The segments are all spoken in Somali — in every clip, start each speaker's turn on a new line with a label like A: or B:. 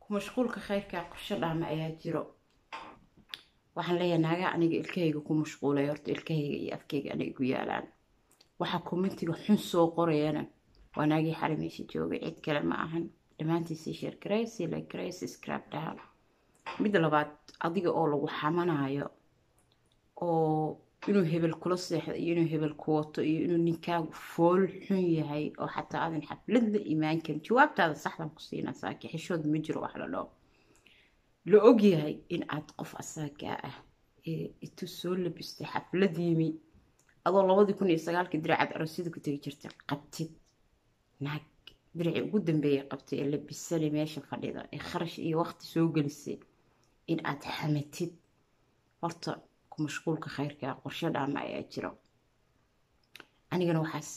A: mashquulka khayrka qorshe dhama ayaa jiro. waxaan leeyahay naaga aniga ilkahayga ku mashquulay horta ilkahayga iyo afkayga aniga igu yaalaan. waxa commentiga xun soo qorayana waa naagii xalay meesha joogay, cid kale ma ahan. dhammaantiisii share garaysi like garaysi scrap dhaal. midda labaad, adiga oo lagu xamanayo oo inuu hebel kula seexdo iyo inuu hebel ku wato iyo inuu ninkaagu fool xun yahay oo xataa aadan xaflad la imaan karin, jawaabtaada saxdan ku siinaa saaki xishood ma jiro wax la dhaho. la ogyahay in aad qof asagaa ah intuu soo labistay xaflad yimi adoo 2009 diracad aroosyada ku tegi jirtay qabtid naag diracii ugu dambeeyay qabtay ee labisanay meesha fadhida ee kharash iyo waqti soo gelisay in aad xamatid. horta ku mashquulka khayrka qorshe dhama ayaa jiro. anigana waxaas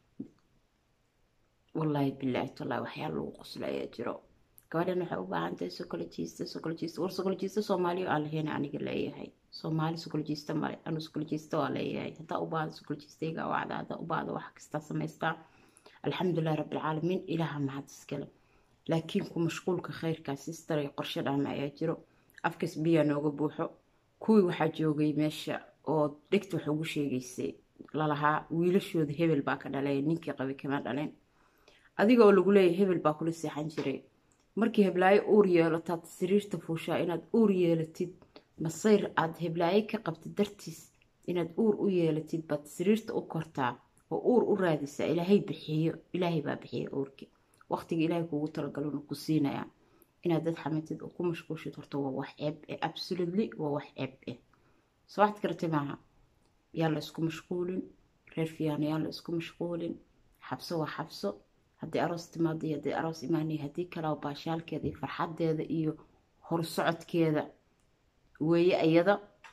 A: wallahi billahi taala waxyaalo lagu qosla ayaa jiro. gabadhan waxay u baahan tahay psychologist war psychologist Soomaaliya aan lahayn aniga leeyahay. Soomaali psychologist ma anu psychologist waa leeyahay. hadaa u baahan psychologist-ga wacda hadaa u baahan wax kasta sameystaa alxamdulillaah rabbil caalamiin ilaaha mahad iskale. laakiin ku mashquulka khayrka sister ay qorshe dhama ayaa jiro. afkas biya nooga buuxo kuwii waxaa joogay meesha oo dhigta wax ugu sheegaysay lalahaa wiilashooda hebel baa ka dhalay ninkii qabay kama dhaleen. adiga oo lagu leeyahay hebel baa kula seexan jiray markii heblaayo uur yeelataad sariirta fuushaa inaad uur yeelatid masayr aad heblaayo ka qabtid dartiis inaad uur u yeelatid baad sariirta u kortaa oo uur u raadisaa. ilaahay bixiyo, ilaahay baa bixiya uurki waqtiga ilaahay kuugu talagalona ku siinaya. inaad dad xamatid oo ku mashquulshid horta waa wax ceeb absolutely waa wax ceeb soo waxaad kartay maaha. yaa la isku mashquulin reer fiican, yaa la isku mashquulin. xabso waa xabso. haddii aroos timaado iyo haddii aroos imaanay haddii kale baashaalkeeda iyo farxadeeda iyo horsocodkeeda weeye ayada.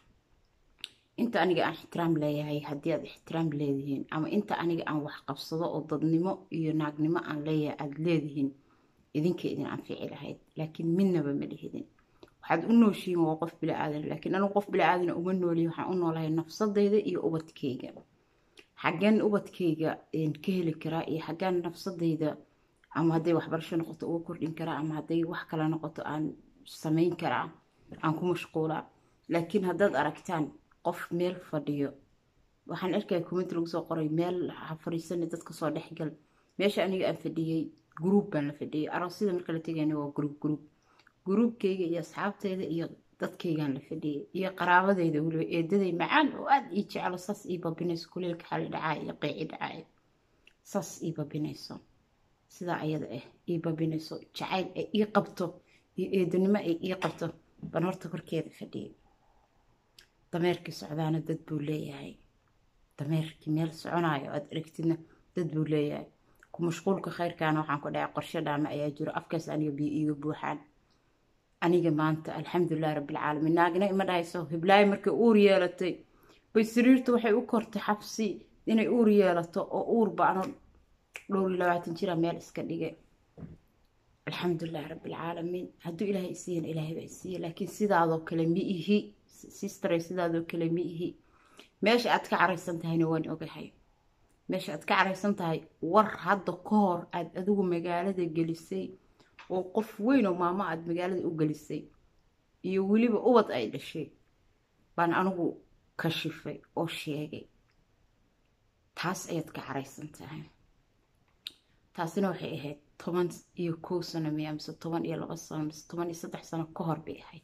A: inta aniga aan ixtiraam leeyahay haddii aad ixtiraam leedihiin ama inta aniga aan wax qabsado oo dadnimo iyo naagnimo aan leeyahay aad leedihiin idinka idin anfici lahayd. laakiin midnaba ma lihidin. waxaad u nooshiin waa qof bila aadan, laakiin anigu qof bila aadan uma nooliyo. waxaan u noolahay nafsadeyda iyo ubadkayga. xaggan ubadkayga ka heli karaa iyo xaggan nafsadeyda ama hadday waxbarasho noqoto ugu kordhin karaa ama hadday wax kale noqoto aan samayn karaa aan ku mashquulaa. laakiin haddaad aragtaan qof meel fadhiyo waxaan arkay comment lagu soo qoray meel ha fariisanay dadka soo dhexgal. meesha aniga aan fadhiyay group baan la fadhiyay. aroosyada marka la tagayna waa groupkayga iyo asxaabteyda iyo dadkaygaan la fadhiyay iyo qaraabadeyda waliba eedaday macaan oo aad ii jecelo saas ii babinayso kuleelka xali dhacay iyo qeyci dhacay saas ii babinayso sidaa ayada ii babinayso jacayl ay ii qabto iyo eedanimo ay ii qabto baan horta korkeeda fadhiyay. dameerkii socdaana dad buu leeyahay. dameerkii meel soconayo aad aragtidna dad buu leeyahay. ku mashquulka khayrkaana waxaan ku dhacay qorshe dhama ayaa jiro. afkaas aniga biyo iiga buuxaan. aniga maanta alxamdulillaah rabbil caalamiin naagna ima dhahayso heblaayo markay uur yeelatay bay sariirta waxay u kortay xabsi inay uur yeelato oo uur baano dhowr 20 jira meel iska dhigay. alxamdulillaah rabbil caalamiin hadduu ilaahay isiin ilaahay baa isiin. laakiin sidaadoo kale ma ihi sister sidaadoo kale ma ihi. meesha aad ka caraysan tahayna waan ogahay. meesha aad ka caraysan tahay war hadda ka hor aad adigu magaalada gelisay oo qof weyn oo maama aad magaalada u gelisay iyo waliba ubad ay dhashay baan anigu kashifay oo sheegay. taas ayaad ka caraysan tahay. taasina waxay ahayd 11 sano mise 12 sano mise 13 sano ka hor bay ahayd.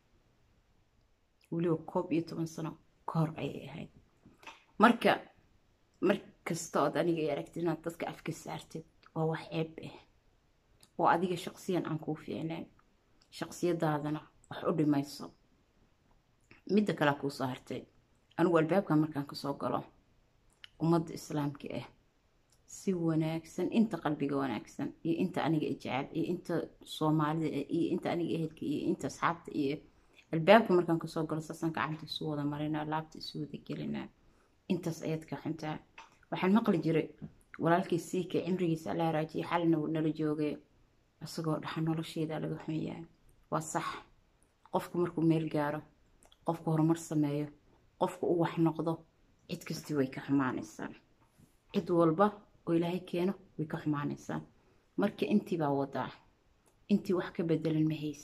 A: waliba 11 sano ka hor ayay ahayd. marka markasta ood aniga ay aragtid inaad dadka afka saartid waa wax ceeb oo adiga shaqsiyan aan kuu fiicnaan shaqsiyadaadana wax u dhimayso. midda kale kuu soo hartay anigu albaabka markaan ka soo galo ummadda islaamka si wanaagsan inta qalbiga wanaagsan iyo inta aniga jecel iyo inta Soomaalida iyo inta aniga ehelka iyo inta asxaabta iyo albaabka markaan ka soo galo saasan gacanta isu wada marinaa laabta isu wada gelinaa. intaas ayad ka xuntaa. waxaan maqli jiray walaalkii siika cimrigiisa la raajiyay xalina nala joogay asagoo dhaxan nolosheeda laga xumeeyay. waa sax qofku markuu meel gaaro qofku horumar sameeyo qofku uu wax noqdo cid kasta way ka xumaanaysaa. cid walba oo ilaahay keeno way ka xumaanaysaa. marka intii baa wadaa intii wax ka bedelan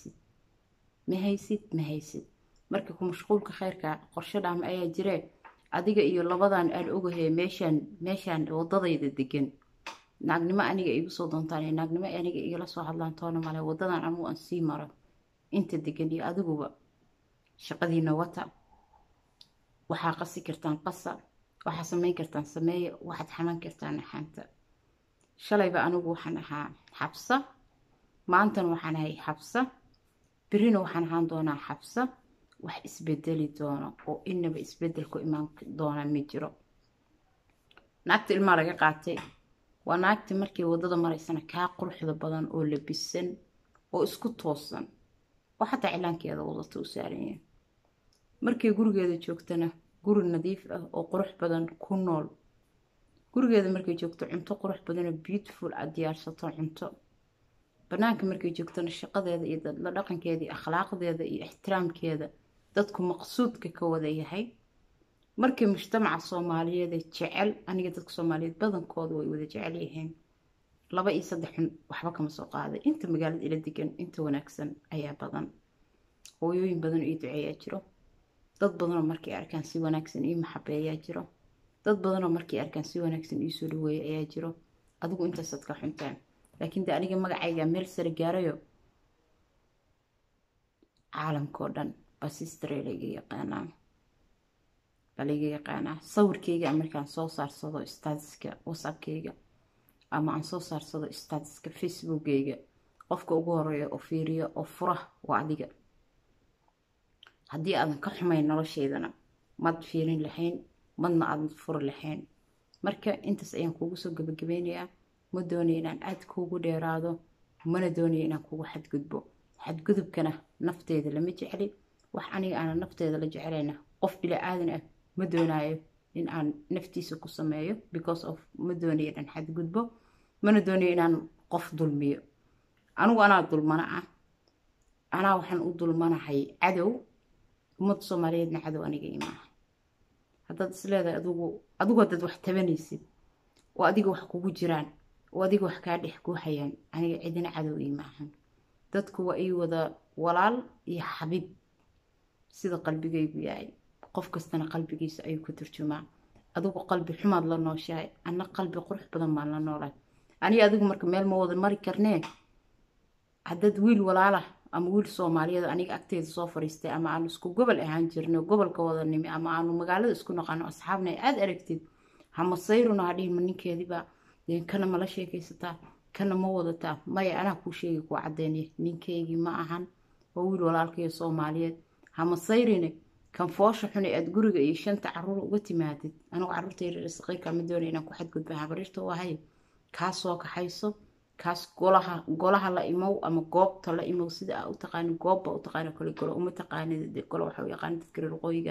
A: ma haysid marka ku mashquulka khayrka qorshe dhaam ayaa jiree adiga iyo labadan aan ogahay meeshaan wadadayda degan naagnimo aniga igu soo doontaan naagnimo aniga igala soo hadlaan toona male wadadan anigu aan sii maro inta degan iyo adiguba shaqadiina wata waxaa qasi kartaan qasa waxaa samayn kartaan sameeya waxaad xaman kartaan xanta shalayba anigu waxaan ahaa xabsa maantan waxaan ahay xabsa birina waxaan ahaan doonaa xabsa wax isbedeli doono oo inaba isbedel ku imaan doona ma jiro naagta ilmaa laga qaatay waa naagta markii wadada maraysana kaa quruxda badan oo labisan oo isku toosan oo xataa cilaankeeda wadata u saaran yahay markii gurigeeda joogtana guri nadiif ah oo qurux badan ku nool gurigeeda markay joogto cunto qurux badan oo beautiful aad diyaarsato cunto banaanka markay joogtana shaqadeeda iyo la dhaqankeeda iyo akhlaaqdeeda iyo ixtiraamkeeda dadku maqsuudka ka wada yahay markii mujtamaca Soomaaliyeed jecel aniga dadka Soomaaliyeed badankooda way wada jecel yihiin 2 iyo 3 waxba kama soo qaaday inta magaalada ila degan inta wanaagsan ayaa badan hooyooyin badan iyo duceeyaa jiro dad badan oo markay arkaan si wanaagsan iyo maxabeeyaa jiro dad badan oo markay arkaan si wanaagsan iyo soo dhaweeya ayaa jiro adigu inta sadka xuntaan laakiin aniga magacayga meel sare gaarayo caalamkoo dhan basistreyga yaqaanaa sawirkeyga markaan soo saarsado statuska whatsappkeyga ama aan soo saarsado statuska facebookeyga qofka ugu horeeya oo fiiriyo oo fura waa adiga haddii aadan ka xumayn nolosheedana mad fiirin lahayn madna aadan furi lahayn marka intaas ayaan kuugu soo gabagabeynayaa ma doonayo inaan aad kuugu dheeraado mana doonayo inaan kuugu xadgudubkana nafteeda lama jecli wax aniga aan nafteeda la jecelayna qof bila aadan ah ma doonayo in aan naftiisa ku sameeyo because of ma doonayo inaan xadgudbo mana doonayo inaan qof dulmiyo anigu anaa dulmana ah anaa waxaan u dulmanahay cadow ummadda Soomaaliyeedna cadow aniga imaa haddaad isleedahay adigu haddaad wax tabanaysid oo adiga wax kugu jiraan oo adiga wax kaa dhex ku hayaan aniga cidina cadow imaahan dadku waa ay wada walaal iyo xabiib sida qalbigaygu yahay qof kastana qalbigiisa ayuu ku turjumaa adigu qalbi xumaad la nooshahay ana qalbi qurux badan ma la noolay aniga adigu marka meel ma wada mari karnee haddaad wiil walaala ama wiil Soomaaliyeed aniga agteeda soo fariistay ama aan isku gobol ahaan jirno gobolka wada nimi ama aanu magaalada isku noqono asxaabna aad aragtid hama sayruna hadii ninkeediba kana ma la sheekaysataa kana ma wadataa maya anaa ku sheegi ku cadeynay ninkeegi ma ahan oo wiil walaalkay Soomaaliyeed hama sayrine kan foosha xun ee guriga iyo 5 caruur uga timaadid anigu caruurtayda risqay kama doonay inaan ku xadgudbo habarirto wahay ka soo kaxayso kaas golaha la imow ama goobta la imow sida aad u taqaan goobba u taqaan kale golo uma taqaanid golo waxa uu yaqaan dadka reer qoyga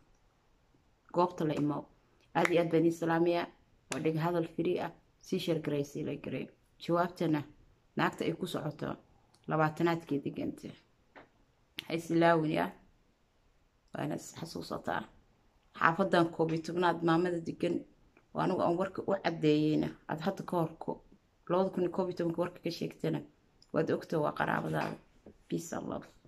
A: goobta la imow aad iyo aad bani salaamiya oo dhig hadal free ah si share garaysi la garay jawaabtana naagta ay ku socoto 20aadkii diganta hay silaawiya waana xasuusataa xaafadan 12aad maamada digan waanu aan warka u cadeeyayna aad hadda ka horko 2012 warka ka sheegtana waad ogtaa waa qaraabadaada peace and love